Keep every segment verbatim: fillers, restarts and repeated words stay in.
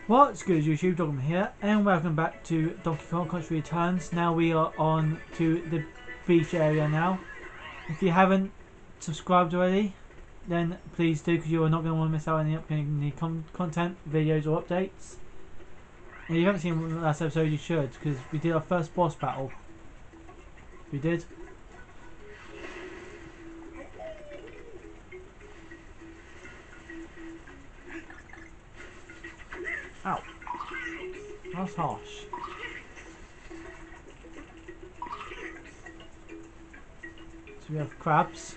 What's good YouTube, Donky here, and welcome back to Donkey Kong Country Returns. Now we are on to the beach area now. If you haven't subscribed already, then please do, because you are not going to want to miss out on any upcoming con content, videos or updates. And if you haven't seen the last episode, you should, because we did our first boss battle. We did. Ow. That's harsh. So we have crabs.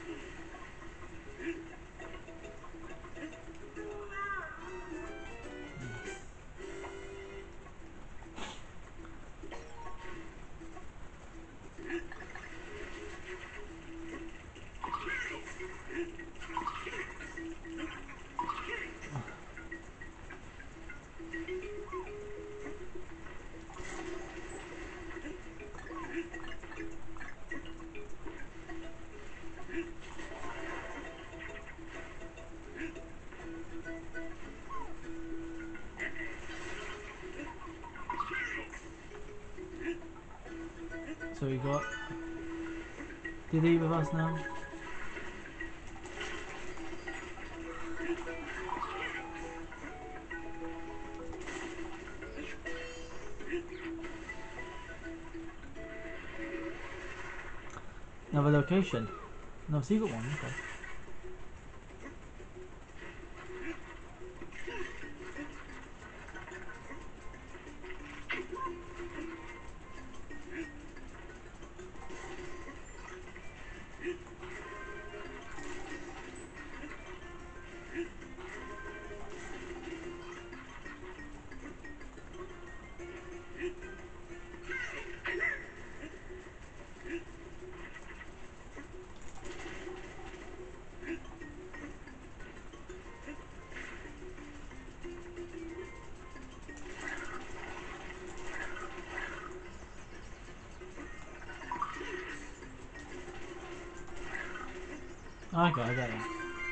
So we got, did he with us now? Another location. No secret one, okay. Okay, I got it.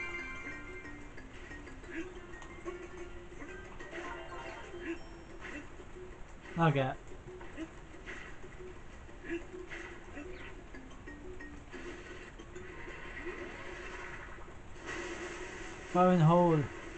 Okay. Fire in the hole.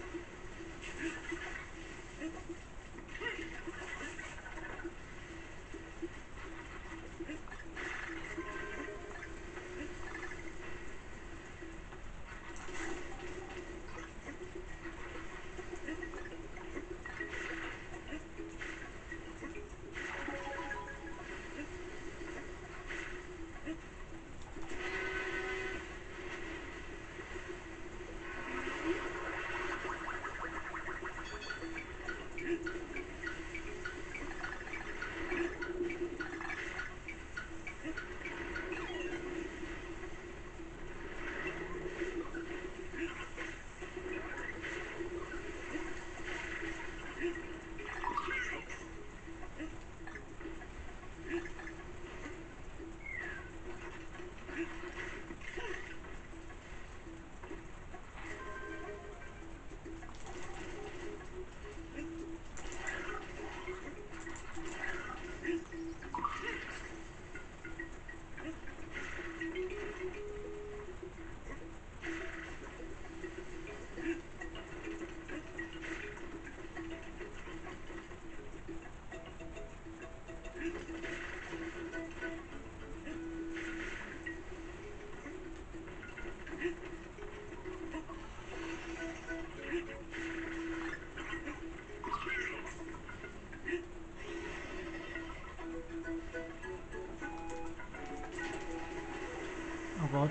Oh god.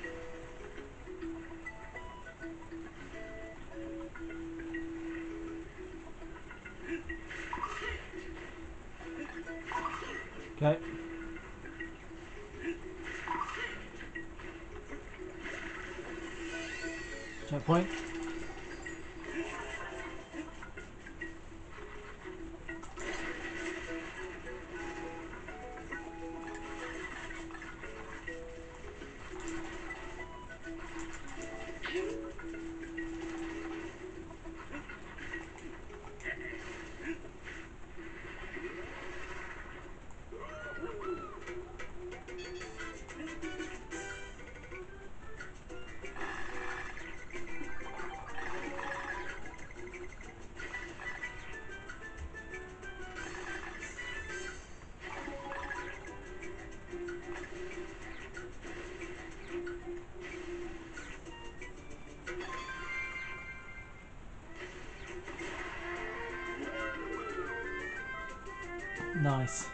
Okay. Checkpoint. Nice.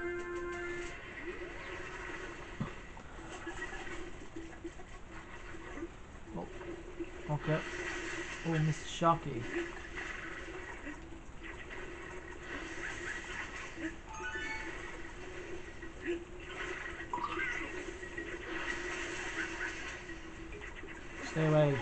Oh, okay. Oh, Mister Sharky. Stay away.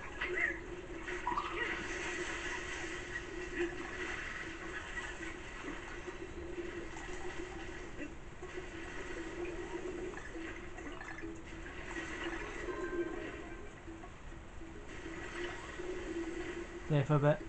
There for a bit.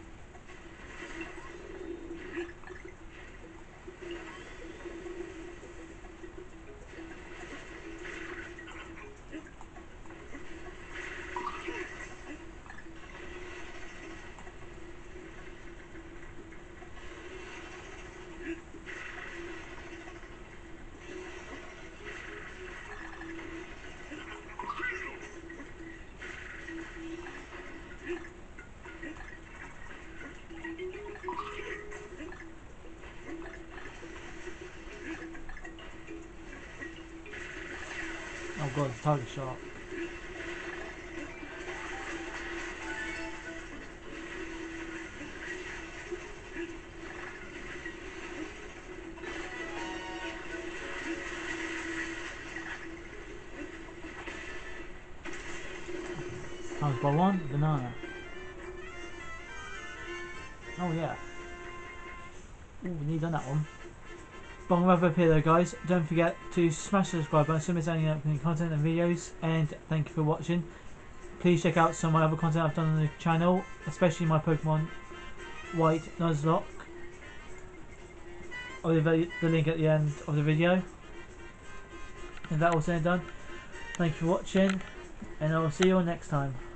Oh god, it's target shot. Times by one, banana. Oh yeah. Ooh, we need done that one. But I'm going to wrap up here though guys. Don't forget to smash the subscribe button so you don't miss any upcoming content and videos. And thank you for watching. Please check out some of my other content I've done on the channel, especially my Pokemon White Nuzlocke. I'll leave the link at the end of the video. And that all said and done, thank you for watching, and I will see you all next time.